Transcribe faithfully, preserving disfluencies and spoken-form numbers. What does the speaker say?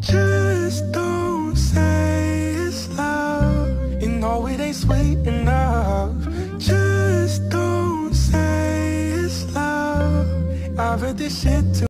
Just don't say it's love. You know it ain't sweet enough. Just don't say it's love. I've heard this shit too